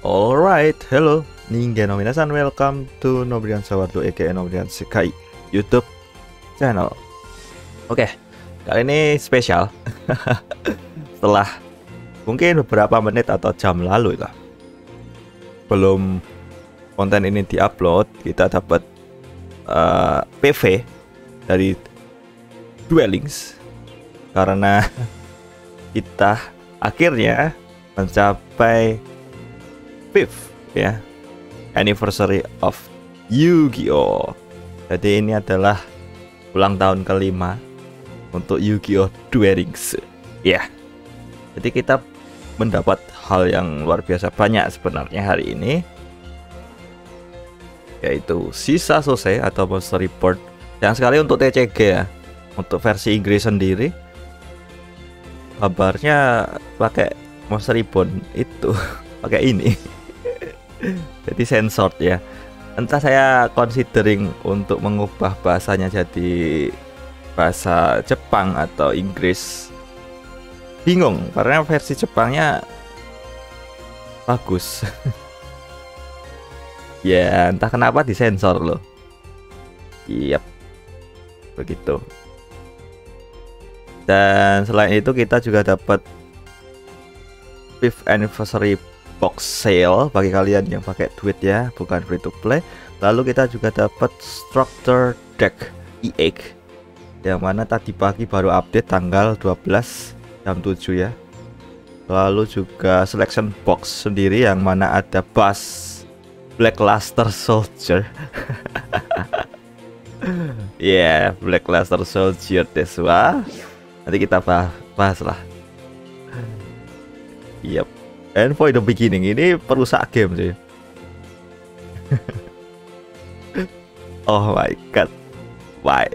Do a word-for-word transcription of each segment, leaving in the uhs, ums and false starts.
Alright, hello, Ningen no minasan, welcome to Nobrian Sawardo aka Nobrian Sekai YouTube channel. Oke, kali ini spesial. Setelah mungkin beberapa menit atau jam lalu lah, belum konten ini diupload, kita dapat uh, P V dari Dwellings karena kita akhirnya mencapai fifth ya anniversary of Yu-Gi-Oh. Jadi ini adalah ulang tahun kelima untuk Yu-Gi-Oh Dwellings ya. Jadi kita mendapat hal yang luar biasa banyak sebenarnya hari ini, yaitu sisa Sose atau Monster Report. Yang sekali untuk T C G ya. Untuk versi Inggris sendiri kabarnya pakai Monster Ribbon itu pakai ini. Jadi sensor ya. Entah saya considering untuk mengubah bahasanya jadi bahasa Jepang atau Inggris. Bingung karena versi Jepangnya bagus. Ya entah kenapa disensor loh. Yap, begitu. Dan selain itu kita juga dapat fifth anniversary box sale bagi kalian yang pakai duit ya, bukan free to play. Lalu kita juga dapat structure deck E X yang mana tadi pagi baru update tanggal dua belas jam tujuh ya. Lalu juga selection box sendiri yang mana ada Bass Blackluster Soldier. Ya, yeah, Blackluster Soldier Deswa. Nanti kita bahas, bahas lah. Yep. And for the beginning ini perusak game sih. Oh my god. Why?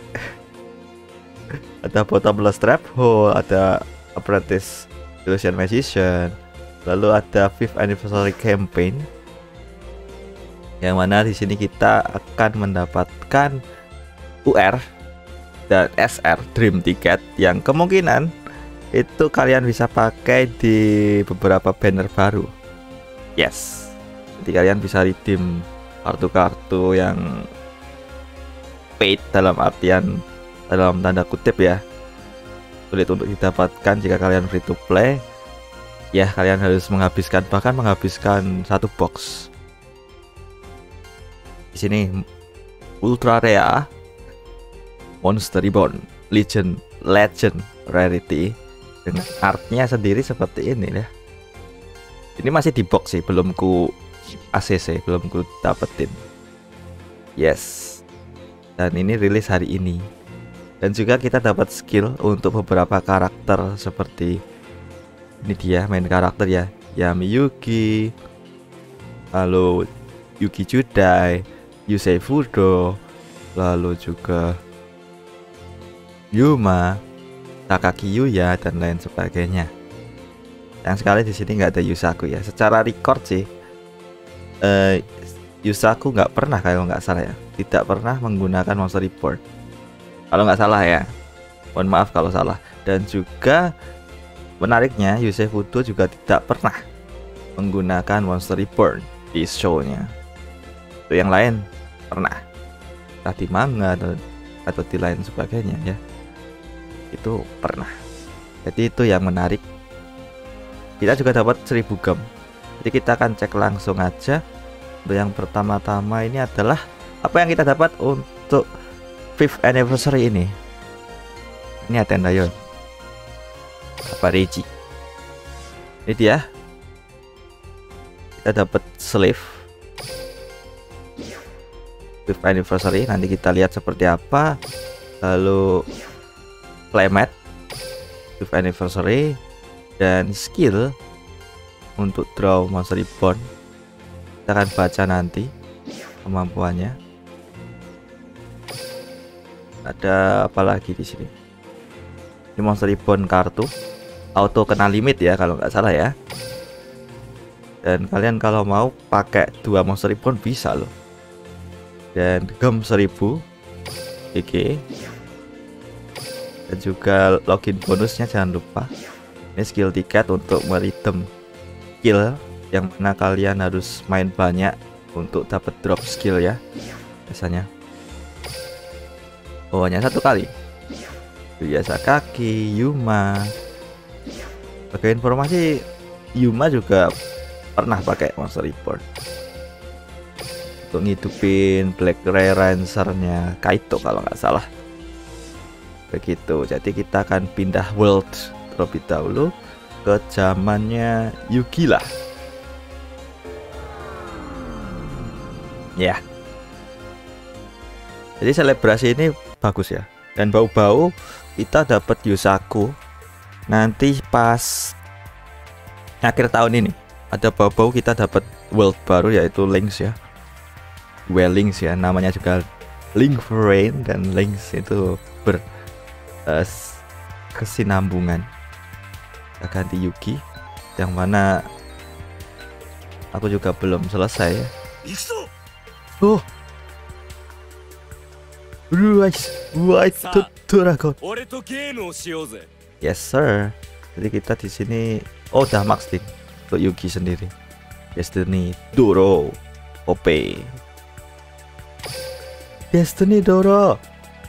Ada bottomless trap hole, ada apprentice illusion magician, lalu ada fifth anniversary campaign. Yang mana di sini kita akan mendapatkan U R dan S R Dream Ticket yang kemungkinan itu kalian bisa pakai di beberapa banner baru. Yes, jadi kalian bisa redeem kartu-kartu yang paid dalam artian dalam tanda kutip ya, sulit untuk didapatkan jika kalian free to play. Ya kalian harus menghabiskan bahkan menghabiskan satu box. Di sini ultra rare Monster Reborn Legend Legend Rarity dengan artnya sendiri seperti ini ya. Ini masih di box sih, belum ku A C C, belum ku dapetin. Yes. Dan ini rilis hari ini. Dan juga kita dapat skill untuk beberapa karakter seperti ini dia main karakter ya, Yami Yugi, lalu Yuki Judai, Yusei Fudo, lalu juga Yuma, Takaki Yuya dan lain sebagainya. Yang sekali di sini nggak ada Yusaku ya. Secara record sih, eh, Yusaku nggak pernah kalau nggak salah ya, tidak pernah menggunakan Monster Report. Kalau nggak salah ya, mohon maaf kalau salah. Dan juga menariknya Yusei Fudo juga tidak pernah menggunakan Monster Report di show-nya. Itu yang lain pernah, entah di manga atau, atau di lain sebagainya ya. Itu pernah. Jadi itu yang menarik. Kita juga dapat seribu gem. Jadi kita akan cek langsung aja. Untuk yang pertama-tama ini adalah apa yang kita dapat untuk fifth anniversary ini. Ini Atenda Yon, apa Reiji. Ini dia. Kita dapat slave fifth anniversary. Nanti kita lihat seperti apa. Lalu playmat fifth anniversary dan skill untuk draw Monster Reborn. Kita akan baca nanti kemampuannya. Ada apa lagi di sini? Ini Monster Reborn kartu auto kena limit ya kalau nggak salah ya. Dan kalian kalau mau pakai dua Monster Reborn bisa loh. Dan gem seribu G G. Dan juga login bonusnya jangan lupa. Ini skill tiket untuk meredeem skill yang mana kalian harus main banyak untuk dapat drop skill ya biasanya. Oh, hanya satu kali. Biasa kaki Yuma. Sebagai informasi, Yuma juga pernah pakai Monster Reborn untuk ngidupin Black Ray Rancer-nya Kaito kalau nggak salah. Begitu. Jadi kita akan pindah world terlebih dahulu ke zamannya Yugi lah. Ya. Yeah. Jadi selebrasi ini bagus ya. Dan bau-bau kita dapat Yusaku nanti pas akhir tahun ini. Ada bau-bau kita dapat world baru yaitu Lynx ya. Well, Lynx ya, namanya juga Link Rain, dan Lynx itu ber uh, kesinambungan. Kita ganti Yugi yang mana aku juga belum selesai ya. Oh, Rise White Dragon. Yes sir. Jadi kita di sini oh udah max nih untuk Yugi sendiri. Destiny Doro O P. Destiny Doro.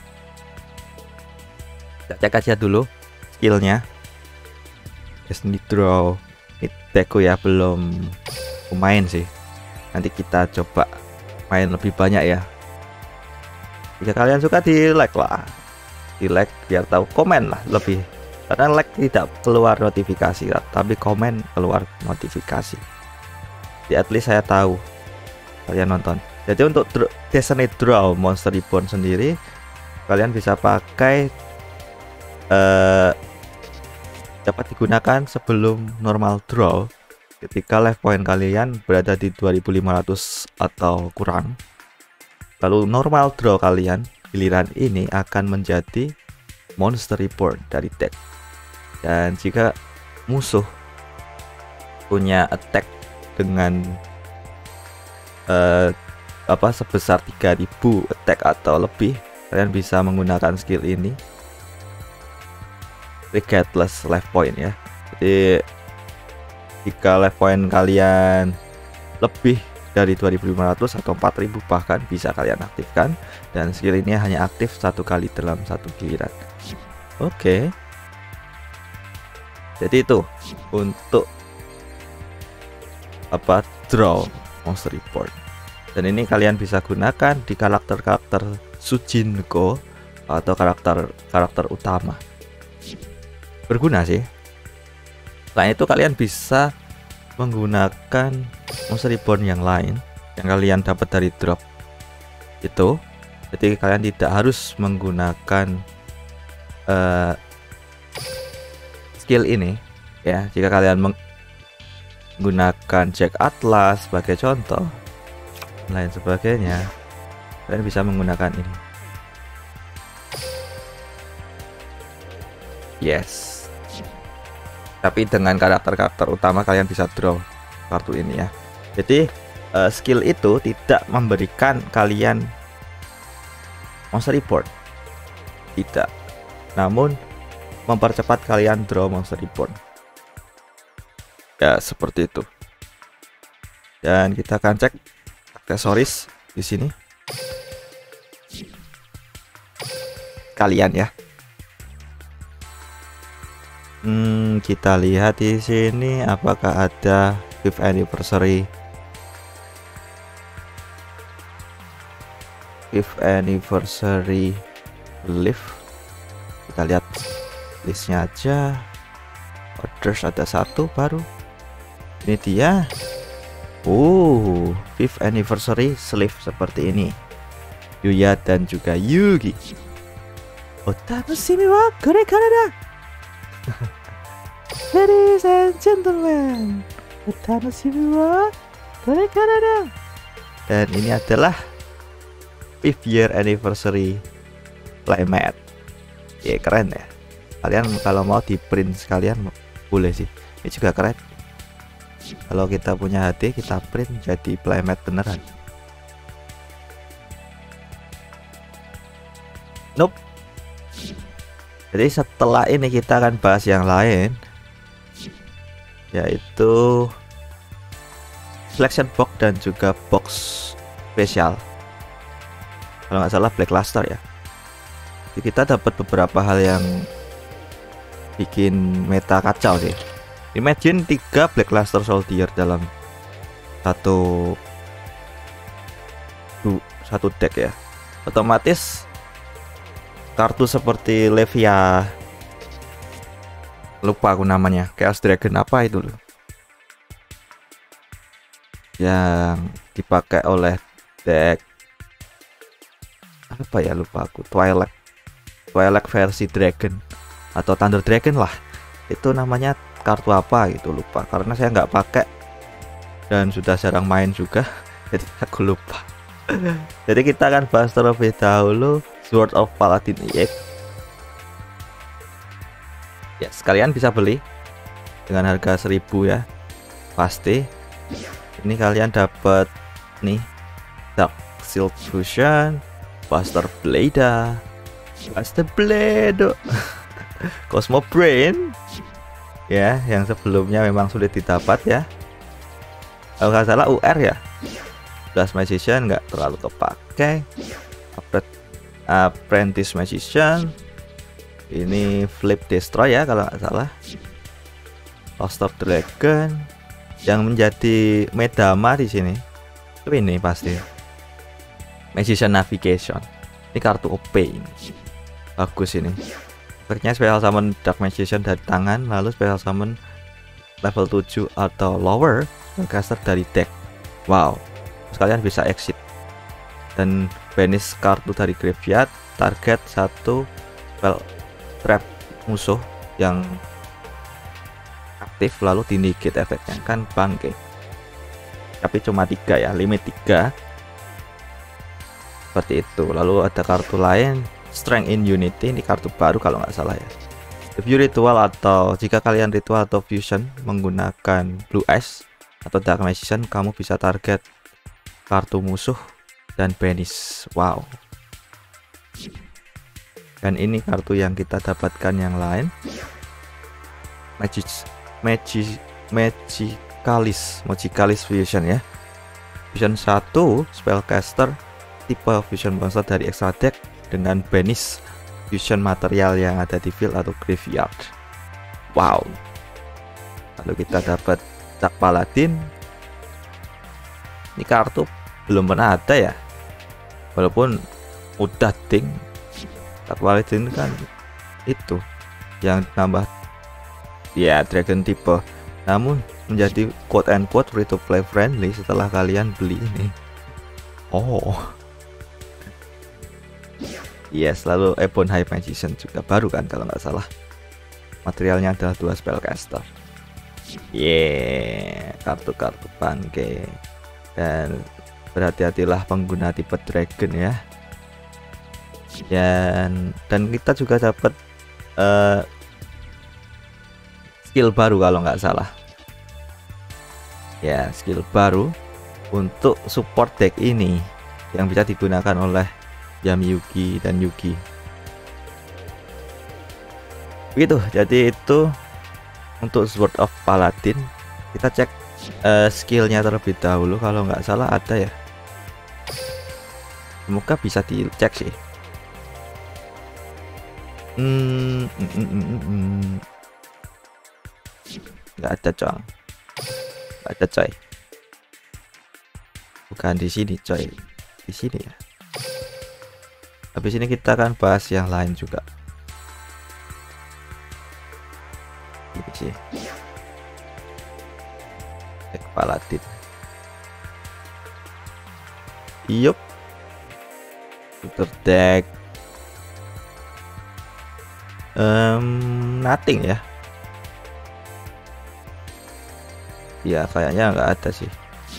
Kita cek aja dulu skillnya. Destiny Doro. Ini deku ya, belum main sih. Nanti kita coba main lebih banyak ya. Jika kalian suka di like lah, di like biar tahu, komen lah lebih, karena like tidak keluar notifikasi tapi komen keluar notifikasi. Di at least saya tahu kalian nonton. Jadi untuk Destiny Draw Monster Reborn sendiri kalian bisa pakai uh, dapat digunakan sebelum normal draw ketika life point kalian berada di dua ribu lima ratus atau kurang. Lalu normal draw kalian giliran ini akan menjadi Monster Reborn dari deck. Dan jika musuh punya attack dengan uh, apa sebesar tiga ribu attack atau lebih, kalian bisa menggunakan skill ini regardless life point ya. Jadi jika life point kalian lebih dari dua ribu lima ratus atau empat ribu bahkan bisa kalian aktifkan, dan skill ini hanya aktif satu kali dalam satu giliran. Oke, okay. Jadi itu untuk apa draw Monster Reborn, dan ini kalian bisa gunakan di karakter-karakter Sujinko atau karakter karakter utama. Berguna sih. Selain itu kalian bisa menggunakan Monster Reborn yang lain yang kalian dapat dari drop itu. Jadi kalian tidak harus menggunakan uh, skill ini ya. Jika kalian menggunakan Jack Atlas sebagai contoh lain sebagainya, kalian bisa menggunakan ini. Yes. Tapi dengan karakter-karakter utama kalian bisa draw kartu ini ya. Jadi uh, skill itu tidak memberikan kalian Monster Reborn, tidak, namun mempercepat kalian draw Monster Reborn. Ya seperti itu. Dan kita akan cek aksesoris di sini. Kalian ya. Hmm, kita lihat di sini apakah ada fifth anniversary fifth anniversary lift. Kita lihat listnya aja. Orders ada satu baru. Ini dia. Oh, fifth anniversary sleeve seperti ini. Yuya dan juga Yugi. Otanushimi wa kore kara da. Ladies and gentlemen, otanushimi wa kore kara da. Dan ini adalah fifth year anniversary playmat. Ya keren ya. Kalian kalau mau di print sekalian boleh sih. Ini juga keren. Kalau kita punya H D kita print jadi playmat beneran. Nope. Jadi setelah ini kita akan bahas yang lain, yaitu selection box dan juga box spesial. Kalau nggak salah Black Luster ya. Jadi kita dapat beberapa hal yang bikin meta kacau sih. Imagine tiga Black Luster Soldier dalam satu satu deck ya. Otomatis kartu seperti Levia, lupa aku namanya, Chaos Dragon apa itu loh, yang dipakai oleh deck apa ya, lupa aku, Twilight Twilight versi Dragon atau Thunder Dragon lah, itu namanya kartu apa gitu, lupa karena saya nggak pakai dan sudah jarang main juga jadi aku lupa. Jadi kita akan bahas terlebih dahulu Sword of Paladin E X ya, sekalian bisa beli dengan harga seribu ya pasti. Ini kalian dapat nih Dark Shield Fusion, Buster Blade, Buster Blade, Cosmo Brain ya, yang sebelumnya memang sulit didapat ya. Kalau nggak salah U R ya, Blast Magician nggak terlalu kepake. Apprentice Magician, ini Flip Destroy ya kalau nggak salah. Lost of Dragon yang menjadi medama di sini itu ini pasti Magician Navigation. Ini kartu O P ini, bagus ini. Efeknya special summon Dark Magician dari tangan, lalu special summon level tujuh atau lower caster dari deck. Wow, sekalian bisa exit dan banish kartu dari graveyard, target satu spell trap musuh yang aktif lalu di negate efeknya, kan bangke. Tapi cuma tiga ya, limit tiga seperti itu. Lalu ada kartu lain Strength in Unity, ini kartu baru kalau nggak salah ya. If you ritual atau jika kalian ritual atau fusion menggunakan Blue Eyes atau Dark Magician, kamu bisa target kartu musuh dan banish. Wow. Dan ini kartu yang kita dapatkan yang lain, Magic Magic Magicalis Magicalis Fusion ya. Fusion satu spellcaster tipe fusion monster dari extra deck dengan banish fusion material yang ada di field atau graveyard. Wow. Lalu kita dapat Dark Paladin. Ini kartu belum pernah ada ya, walaupun udah ding. Dark Paladin kan itu yang nambah ya dragon type, namun menjadi quote and quote free to play friendly setelah kalian beli ini. Oh yes, lalu Ebon High Magician juga baru kan kalau nggak salah. Materialnya adalah dua spellcaster. Yeah, kartu-kartu bangke. Dan berhati-hatilah pengguna tipe dragon ya. Dan dan kita juga dapat uh, skill baru kalau nggak salah. Ya, skill baru untuk support deck ini yang bisa digunakan oleh Yami-Yugi dan Yugi. Begitu, jadi itu untuk Sword of Paladin. Kita cek uh, skillnya terlebih dahulu, kalau nggak salah ada ya. Semoga bisa dicek sih. Hmm, mm, mm, mm, mm. Nggak ada coy, nggak ada coy. Bukan di sini coy, di sini ya. Habis ini kita akan bahas yang lain juga. Ini sih deck Paladin. Yup, super deck um, nothing ya. Ya kayaknya nggak ada sih.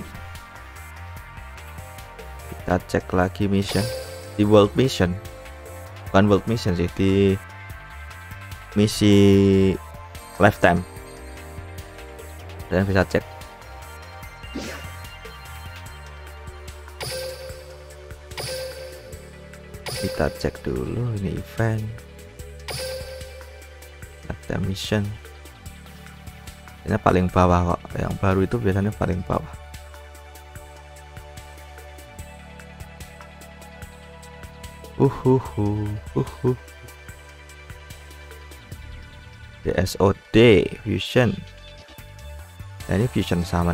Kita cek lagi mission di world mission, bukan world mission sih, di misi lifetime. Kalian bisa cek. Kita cek dulu ini event, ada mission. Ini paling bawah kok, yang baru itu biasanya paling bawah. Uhuhu, uhuh. D S O D fusion. Nah, ini fusion summon.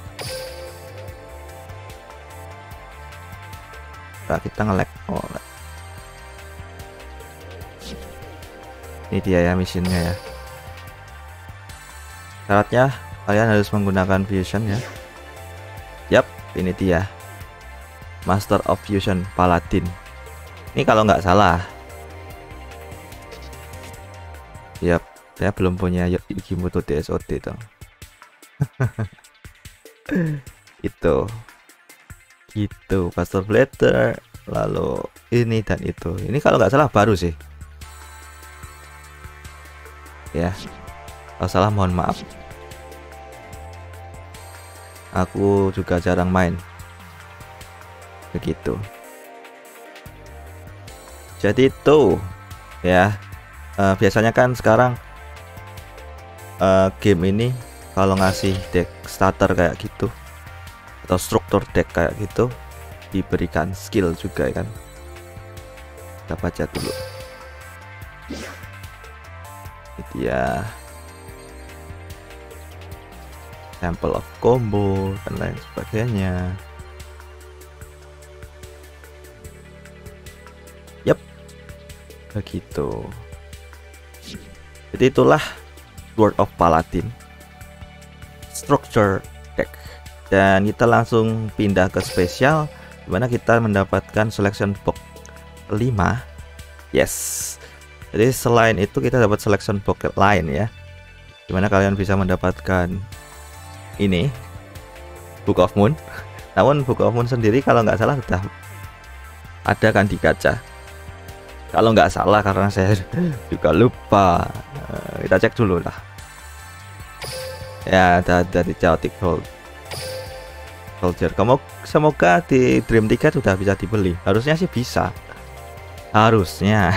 Nah, kita nge-lag. Oh, lag. Ini dia ya misinya ya. Syaratnya kalian harus menggunakan fusion ya. Yap, ini dia. Master of Fusion Paladin. Ini kalau nggak salah. Yap, saya belum punya Yukimuto D S O D dong. Itu. Gitu, Pastor Blader, lalu ini dan itu. Ini kalau nggak salah baru sih. Ya. Kalau salah mohon maaf. Aku juga jarang main. Begitu. Jadi itu ya. Uh, biasanya kan sekarang uh, game ini kalau ngasih deck starter kayak gitu atau struktur deck kayak gitu diberikan skill juga kan. Kita baca dulu. Itu ya. Sample of combo dan lain sebagainya. Yap. Begitu. Jadi itulah Sword of Paladin structure deck. Dan kita langsung pindah ke spesial, dimana kita mendapatkan selection box lima. Yes. Jadi selain itu kita dapat selection box lain ya, dimana kalian bisa mendapatkan ini Book of Moon. Namun Book of Moon sendiri kalau nggak salah sudah ada kan di gacha. Kalau nggak salah, karena saya juga lupa. Kita cek dulu lah. Ya, ada dari Chaotic Soldier. Kamu semoga di Dream Ticket sudah bisa dibeli. Harusnya sih bisa. Harusnya.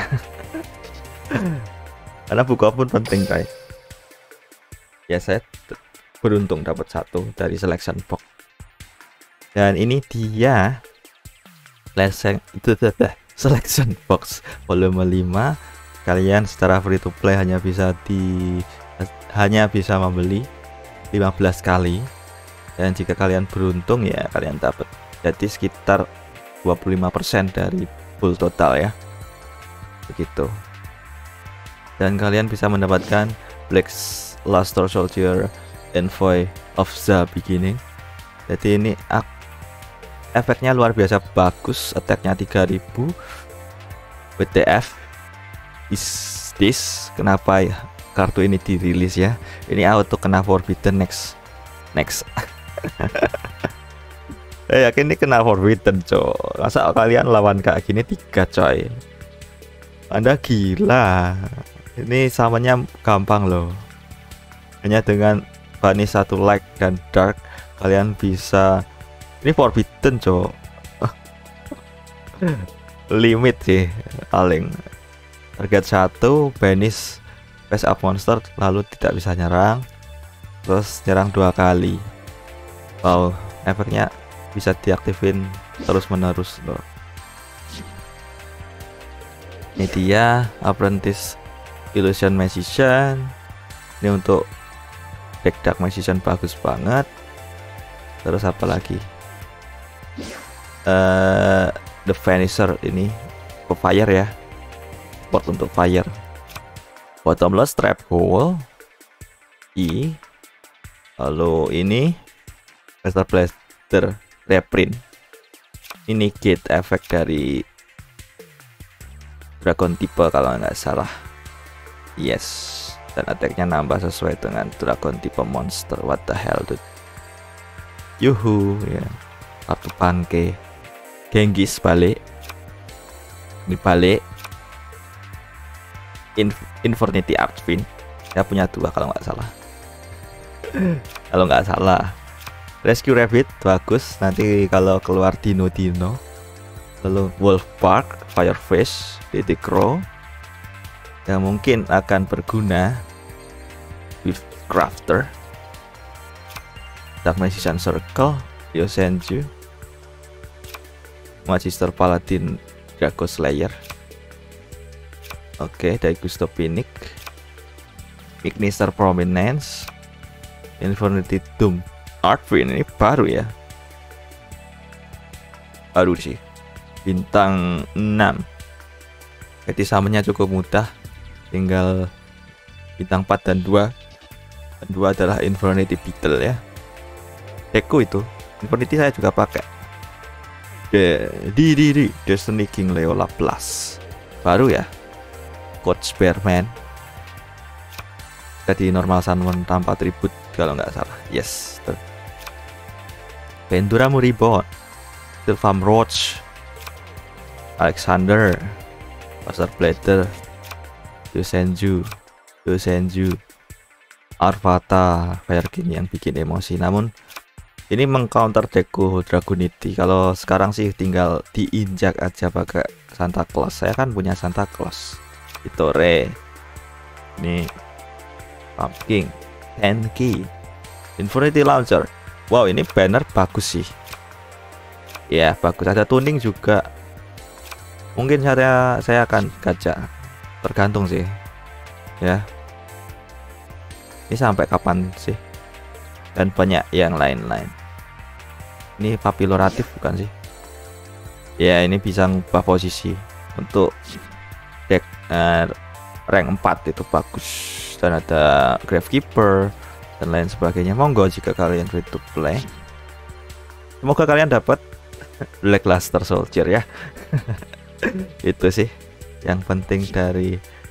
Karena buku pun penting, guys. Ya, saya beruntung dapat satu dari selection box. Dan ini dia lesson itu selection box volume lima. Kalian secara free to play hanya bisa di hanya bisa membeli lima belas kali. Dan jika kalian beruntung ya kalian dapat. Jadi sekitar dua puluh lima persen dari full total ya. Begitu. Dan kalian bisa mendapatkan Black Luster Soldier Envoy of the Beginning. Jadi ini efeknya luar biasa bagus, attacknya tiga ribu. W T F is this? Kenapa ya kartu ini dirilis ya? Ini auto kena forbidden next. Next. Eh yakin ini kena forbidden coy. Masa kalian lawan kayak gini tiga coy? Anda gila. Ini samanya gampang loh. Hanya dengan banish satu light dan dark kalian bisa. Ini forbidden coy. Limit sih paling. Target satu banish face up monster lalu tidak bisa nyerang. Terus nyerang dua kali. Wow, efeknya bisa diaktifin terus menerus loh. Ini dia Apprentice Illusion Magician. Ini untuk deck Dark Magician bagus banget. Terus apa lagi? Uh, The Vanisher ini ke fire ya. Support untuk fire. Bottomless Trap Hole. I. Lalu ini Master Blaster Reprint. Ini gate efek dari Dragon Type kalau nggak salah. Yes. Dan attacknya nambah sesuai dengan Dragon Type monster. What the hell dude. Yuhu ya. Satu panke. Genghis balik. Ini balik. Inf Infernity Archfiend. Saya punya dua kalau nggak salah. Kalau nggak salah. Rescue Rabbit bagus. Nanti kalau keluar Dino-Dino. Lalu Wolf Park, Firefish, Dede Crow. Yang mungkin akan berguna. With Crafter, Dark Magician Circle, Yosenju, Magister Paladin Draco Slayer. Oke, dari Gusto Pinic, Ignister Prominence, Infinity Doom, Artwin ini baru ya, baru sih, bintang enam. Jadi summonnya cukup mudah, tinggal bintang empat dan dua. Dan dua adalah Infinity Beetle ya. Deku itu, Infinity saya juga pakai. The di di di Destiny King Leola Plus, baru ya. Coach Bearman. Jadi normal summon tanpa tribut kalau nggak salah. Yes. Ventura Moribond, Sylvam Roach, Alexander, Master Blader, Yosenju, Yosenju, Arvata, Fire yang bikin emosi. Namun ini mengcounter Deku Dragonite. Kalau sekarang sih tinggal diinjak aja pakai Santa Claus. Saya kan punya Santa Claus. Itore, ini Pumpkin, Tenki, Infinity Launcher. Wow, ini banner bagus sih. Ya bagus, ada tuning juga. Mungkin saya saya akan gacha, tergantung sih. Ya, ini sampai kapan sih? Dan banyak yang lain-lain. Ini Papiloratif bukan sih? Ya, ini bisa ngubah posisi untuk deck uh, rank empat, itu bagus. Dan ada Gravekeeper dan lain sebagainya. Monggo jika kalian free to play. Semoga kalian dapat Blackluster Soldier ya. Itu sih yang penting dari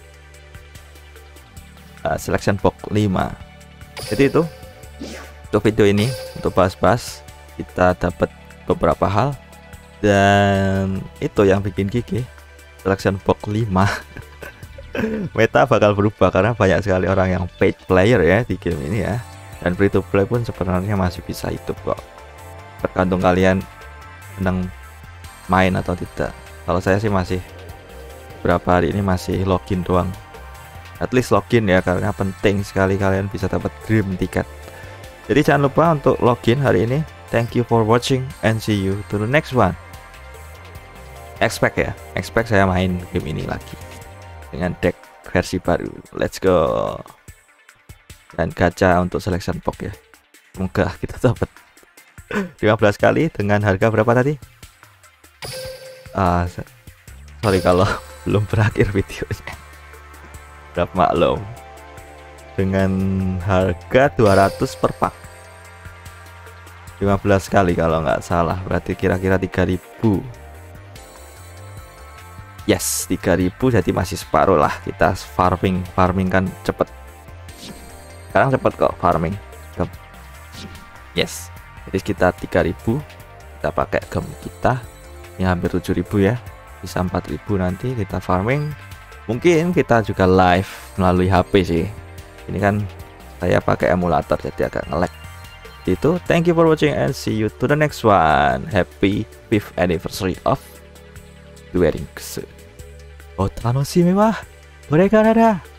uh, selection box lima. Jadi itu untuk video ini, untuk bahas-bahas kita dapat beberapa hal, dan itu yang bikin gigi selection box lima. Meta bakal berubah karena banyak sekali orang yang paid player ya di game ini ya, dan free to play pun sebenarnya masih bisa hidup kok, tergantung kalian senang main atau tidak. Kalau saya sih masih beberapa hari ini masih login doang, at least login ya, karena penting sekali kalian bisa dapat dream ticket. Jadi jangan lupa untuk login hari ini. Thank you for watching and see you to the next one. Expect ya, expect saya main game ini lagi dengan deck versi baru. Let's go. Dan gacha untuk selection box ya. Semoga kita dapat lima belas kali dengan harga berapa tadi? Ah, sorry kalau belum berakhir videonya. Berapa maklum. Dengan harga dua ratus per pak. lima belas kali kalau nggak salah, berarti kira-kira tiga ribu. Yes, tiga ribu, jadi masih separuh lah. Kita farming, farming kan cepet. Sekarang cepet kok farming. Gem. Yes, jadi kita tiga ribu. Kita pakai gem kita. Ini hampir tujuh ribu ya. Bisa empat ribu nanti kita farming. Mungkin kita juga live melalui H P sih. Ini kan saya pakai emulator jadi agak nge-lag. Itu, thank you for watching and see you to the next one. Happy fifth anniversary of Dueling Kusu. Oh, 楽しみはこれからだ。